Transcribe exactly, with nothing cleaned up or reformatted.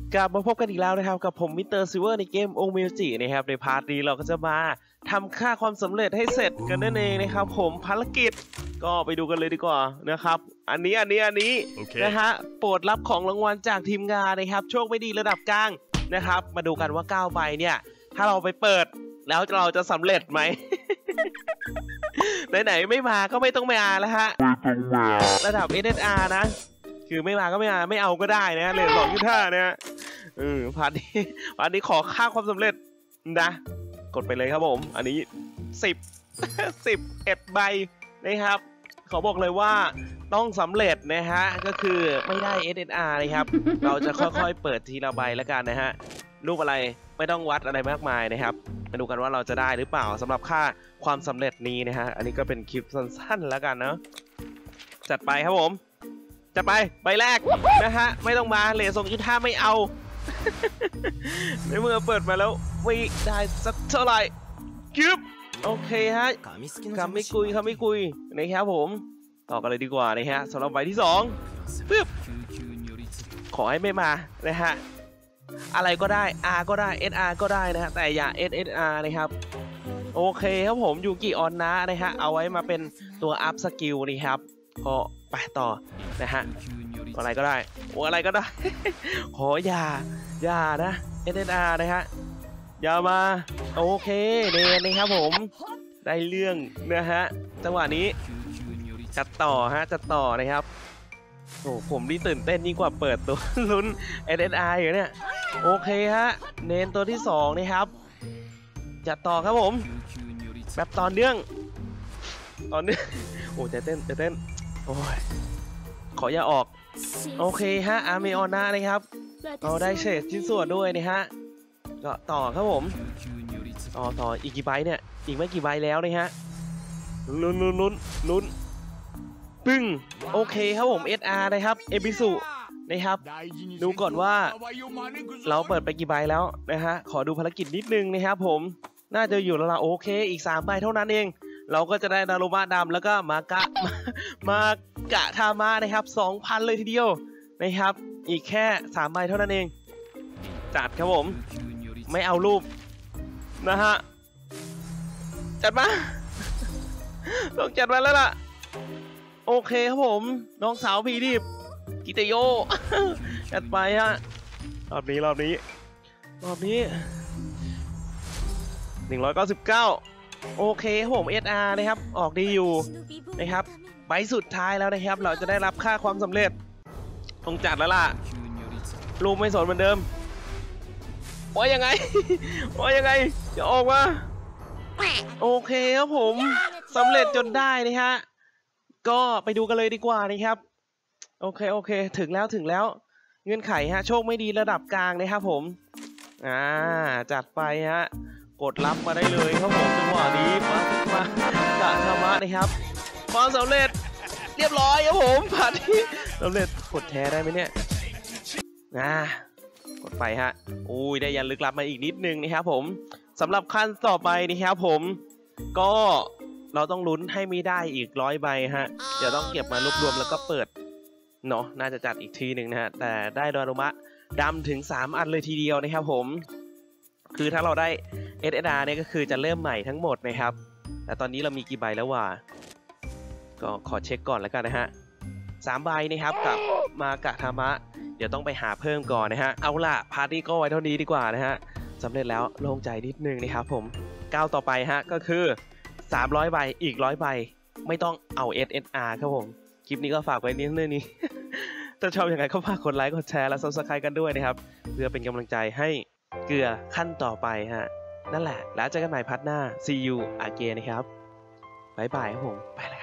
กลับมาพบกันอีกแล้วนะครับกับผมมิสเตอร์ซิลเวอร์ในเกมองค์มิวจินะครับในพาร์ทนี้เราก็จะมาทำค่าความสำเร็จให้เสร็จกันนั่นเองนะครับผมภารกิจก็ไปดูกันเลยดีกว่านะครับอันนี้อันนี้อันนี้ okay. นะฮะโปรดรับของรางวัลจากทีมงานนะครับโชคไม่ดีระดับกลางนะครับมาดูกันว่าเก้าใบเนี่ยถ้าเราไปเปิดแล้วเราจะสำเร็จไหม ไหนๆไม่มาก็ไม่ต้องมาแล้วฮะระดับ เอส เอส อาร์ นะคือไม่มาก็ไม่มาไม่เอาก็ได้นะเลทสองจุดห้าเนี่ยเออพาร์ทนี้พาร์ทนี้ขอค่าความสำเร็จนะกดไปเลยครับผมอันนี้สิบ สิบเอ็ดใบนะครับเขาบอกเลยว่าต้องสำเร็จนะฮะก็คือไม่ได้ เอส เอส อาร์ นะครับเราจะค่อยๆเปิดทีละใบแล้วกันนะฮะรูปอะไรไม่ต้องวัดอะไรมากมายนะครับมาดูกันว่าเราจะได้หรือเปล่าสำหรับค่าความสำเร็จนี้นะฮะอันนี้ก็เป็นคลิปสั้นๆแล้วกันเนาะจัดไปครับผมจะไปใบแรกนะฮะไม่ต้องมาเลทส่งยุทธาไม่เอา ในเมื่อเปิดมาแล้วไม่ได้สักเท่าไหร่จึ๊บโอเคฮะคำไม่คุยคำไม่คุยนะครับผมต่อกันเลยดีกว่านะฮะสำหรับใบที่สองปึ๊บขอให้ไม่มานะฮะอะไรก็ได้ R ก็ได้ เอส อาร์ ก็ได้นะฮะแต่อย่า เอส เอส อาร์ นะครับโอเคครับผมยูกิออนนะนะฮะเอาไว้มาเป็นตัวอัพสกิลนี่ครับพอไปต่อนะฮะอะไรก็ได้โอ้อะไรก็ได้ ขออย่าอย่านะ เอส เอส อาร์ นะฮะอย่ามาโอเคเดนนะครับผมได้เรื่องนะฮะจังหวะนี้จัดต่อฮะจัดต่อนะครับโอ้ผมนี่ตื่นเต้นยิ่งกว่าเปิดตัวลุ้น เอส เอส อาร์ อยู่เนี่ยโอเคฮะเนนตัวที่สองนะครับจัดต่อครับผมแบบตอนเนื่องตอนเนื่องโอ้ใจเต้นใจเต้นโอ้ยขออย่าออกโอเคฮะอาร์เมออน่านะครับเราได้เศษชิ้นส่วนด้วยนะฮะก็ต่อครับผมต่อต่ออีกกี่ใบเนี่ยอีกไม่กี่ใบแล้วนะฮะลุ้นลุ้นลุ้นลุ้นปึ้งโอเคครับผม เอส อาร์ นะครับเอพิสุนะครับดูก่อนว่าเราเปิดไปกี่ใบแล้วนะฮะขอดูภารกิจนิดนึงนะครับผมน่าจะอยู่แล้วล่ะโอเคอีกสามใบเท่านั้นเองเราก็จะได้ดารุมะดำแล้วก็มากะมากะทามานะครับ สองพัน เลยทีเดียวนะครับอีกแค่สามใบเท่านั้นเองจัดครับผมไม่เอารูปนะฮะจัดมาต้องจัดมาแล้วล่ะโอเคครับผมน้องสาวพีดิบกิเตโยจัดไปฮะรอบนี้รอบนี้รอบนี้หนึ่งร้อยเก้าสิบเก้าโอเคครับผม เอส อาร์ นะครับออกดีอยู่นะครับใบสุดท้ายแล้วนะครับเราจะได้รับค่าความสำเร็จต้องจัดแล้วล่ะรูปไม่สนเหมือนเดิมว่ายังไงว่ายังไงจะออกมาโอเคครับผมสำเร็จจนได้นะฮะก็ไปดูกันเลยดีกว่านะครับโอเคโอเคถึงแล้วถึงแล้วเงื่อนไขฮะโชคไม่ดีระดับกลางนะครับผมอ่าจัดไปฮะกดรับมาได้เลยครับผมจังหวะนี้มามากะธรรมะนะครับความสำเร็จเรียบร้อยครับผมผ่านที่สำเร็จกดแชร์ได้ไหมเนี่ยอ่ากดไปฮะอุ้ยได้ยันลึกลับมาอีกนิดนึงนะครับผมสำหรับขั้นต่อไปนะครับผมก็เราต้องลุ้นให้มีได้อีกร้อยใบฮะเดี๋ยวต้องเก็บมารวบรวมแล้วก็เปิดเนาะน่าจะจัดอีกทีหนึ่งนะฮะแต่ได้ดารุมะดำถึงสามอันเลยทีเดียวนะครับผมคือถ้าเราได้ เอส เอส อาร์ เนี่ยก็คือจะเริ่มใหม่ทั้งหมดนะครับแต่ตอนนี้เรามีกี่ใบแล้ววะก็ขอเช็คก่อนแล้วกันนะฮะสามใบนะครับกับมากะทามะเดี๋ยวต้องไปหาเพิ่มก่อนนะฮะเอาล่ะพาร์ตี้ก็ไว้เท่านี้ดีกว่านะฮะสำเร็จแล้วโล่งใจนิดนึงนะครับผมก้าวต่อไปฮะก็คือสามร้อยใบอีกร้อยใบไม่ต้องเอา เอส เอส อาร์ ครับผมคลิปนี้ก็ฝากไว้นิดนึงนี้ ถ้าชอบยังไงก็ฝากกดไลค์กดแชร์และ ซับสไครบ์ กันด้วยนะครับเพื่อเป็นกำลังใจให้เกลือขั้นต่อไปฮะนั่นแหละแล้วเจอกันใหม่พาร์ทหน้า see you again นะครับบ๊ายบายครับผมไปแล้ว